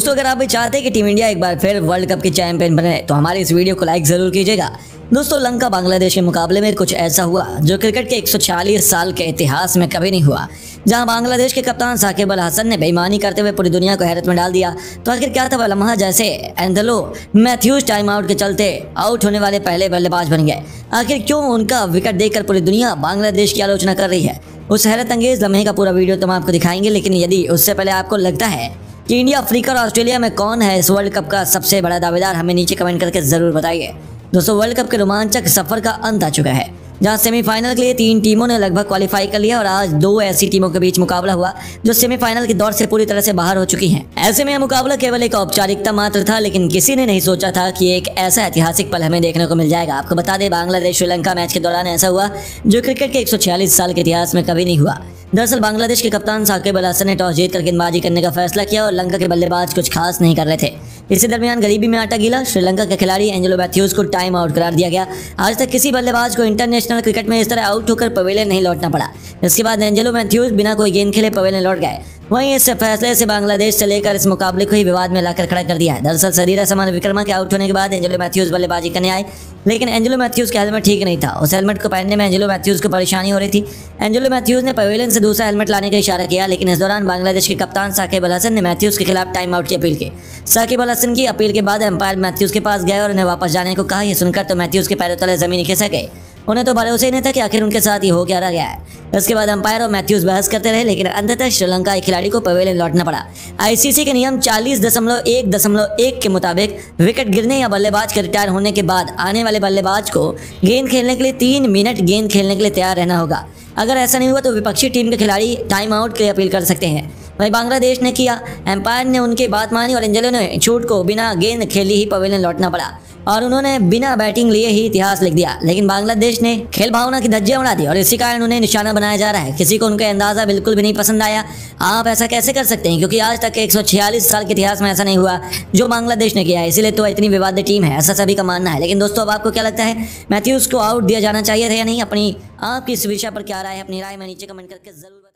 दोस्तों अगर आप भी चाहते हैं कि टीम इंडिया एक बार फिर वर्ल्ड कप की चैंपियन बने तो हमारे इस वीडियो को लाइक जरूर कीजिएगा। दोस्तों लंका बांग्लादेश के मुकाबले में कुछ ऐसा हुआ जो क्रिकेट के 146 साल के इतिहास में कभी नहीं हुआ, जहां बांग्लादेश के कप्तान साकिब अल हसन ने बेईमानी करते हुए पूरी दुनिया को हैरत में डाल दिया। तो आखिर क्या था वह लम्हा जैसे एंजेलो मैथ्यूज टाइम आउट के चलते आउट होने वाले पहले बल्लेबाज बन गए। आखिर क्यों उनका विकेट देखकर पूरी दुनिया बांग्लादेश की आलोचना कर रही है, उस हैरत अंगेज लम्हे का पूरा वीडियो तो हम आपको दिखाएंगे। लेकिन यदि उससे पहले आपको लगता है कि इंडिया, अफ्रीका और ऑस्ट्रेलिया में कौन है इस वर्ल्ड कप का सबसे बड़ा दावेदार, हमें नीचे कमेंट करके जरूर बताइए। दोस्तों वर्ल्ड कप के रोमांचक सफर का अंत आ चुका है, जहां सेमीफाइनल के लिए 3 टीमों ने लगभग क्वालिफाई कर लिया और आज 2 ऐसी टीमों के बीच मुकाबला हुआ जो सेमीफाइनल के दौर से पूरी तरह से बाहर हो चुकी हैं। ऐसे में यह मुकाबला केवल एक औपचारिकता मात्र था, लेकिन किसी ने नहीं सोचा था कि एक ऐसा ऐतिहासिक पल हमें देखने को मिल जाएगा। आपको बता दें बांग्लादेश श्रीलंका मैच के दौरान ऐसा हुआ जो क्रिकेट के 146 साल के इतिहास में कभी नहीं हुआ। दरअसल बांग्लादेश के कप्तान साकिब अल हसन ने टॉस जीतकर गेंदबाजी करने का फैसला किया और लंका के बल्लेबाज कुछ खास नहीं कर रहे थे। इसी दरमियान गरीबी में आटा गीला श्रीलंका के खिलाड़ी एंजेलो मैथ्यूज को टाइम आउट करार दिया गया। आज तक किसी बल्लेबाज को इंटरनेशनल क्रिकेट में इस तरह आउट होकर पवेलियन नहीं लौटना पड़ा। इसके बाद एंजेलो मैथ्यूज बिना कोई गेंद खेले पवेलियन लौट गए। वहीं इस फैसले से बांग्लादेश से लेकर इस मुकाबले को ही विवाद में लाकर खड़ा कर दिया है। दरअसल सरीरा समान विक्रमा के आउट होने के बाद एंजेलो मैथ्यूज बल्लेबाजी करने आए, लेकिन एंजेलो मैथ्यूज का हेलमेट ठीक नहीं था। उस हेलमेट को पहनने में एंजेलो मैथ्यूज को परेशानी हो रही थी। एंजेलो मैथ्यूज ने पवेलियन से दूसरा हेलमेट लाने का इशारा किया, लेकिन इस दौरान बांग्लादेश के कप्तान साकिब अल हसन ने मैथ्यूज के खिलाफ टाइम आउट की अपील की। साकिब अल हसन की अपील के बाद एम्पायर मैथ्यूज के पास गए और उन्हें वापस जाने को कहा। यह सुनकर तो मैथ्यूज के पैरों तले जमीन खिसक गए। उन्हें तो भरोसा ही नहीं था कि आखिर उनके साथ ये हो क्या रह गया है। इसके बाद अंपायर और मैथ्यूज बहस करते रहे, लेकिन अंततः श्रीलंका के खिलाड़ी को पवेलियन लौटना पड़ा। आईसीसी के नियम 40.1.1 के मुताबिक विकेट गिरने या बल्लेबाज के रिटायर होने के बाद आने वाले बल्लेबाज को गेंद खेलने के लिए 3 मिनट गेंद खेलने के लिए तैयार रहना होगा। अगर ऐसा नहीं हुआ तो विपक्षी टीम के खिलाड़ी टाइम आउट के लिए अपील कर सकते हैं। वहीं बांग्लादेश ने किया, एम्पायर ने उनकी बात मानी और एंजेलो ने छूट को बिना गेंद खेली ही पवेलियन लौटना पड़ा और उन्होंने बिना बैटिंग लिए ही इतिहास लिख दिया। लेकिन बांग्लादेश ने खेल भावना की धज्जियां उड़ा दी और इसी कारण उन्हें निशाना बनाया जा रहा है। किसी को उनका अंदाजा बिल्कुल भी नहीं पसंद आया। आप ऐसा कैसे कर सकते हैं, क्योंकि आज तक के 146 साल के इतिहास में ऐसा नहीं हुआ जो बांग्लादेश ने किया है, इसीलिए तो इतनी विवादित टीम है, ऐसा सभी का मानना है। लेकिन दोस्तों अब आपको क्या लगता है, मैथ्यूज को आउट दिया जाना चाहिए था या नहीं? आपकी इस विषय पर क्या राय है, अपनी राय में नीचे कमेंट करके जरूर